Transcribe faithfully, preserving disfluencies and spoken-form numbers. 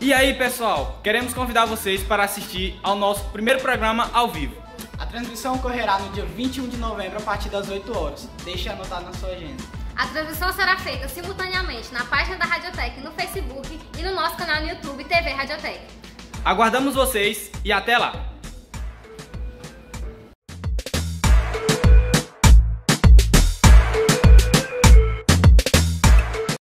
E aí, pessoal, queremos convidar vocês para assistir ao nosso primeiro programa ao vivo. A transmissão ocorrerá no dia vinte e um de novembro a partir das oito horas. Deixe anotado na sua agenda. A transmissão será feita simultaneamente na página da Radiotec no Facebook e no nosso canal no YouTube T V Radiotec. Aguardamos vocês e até lá!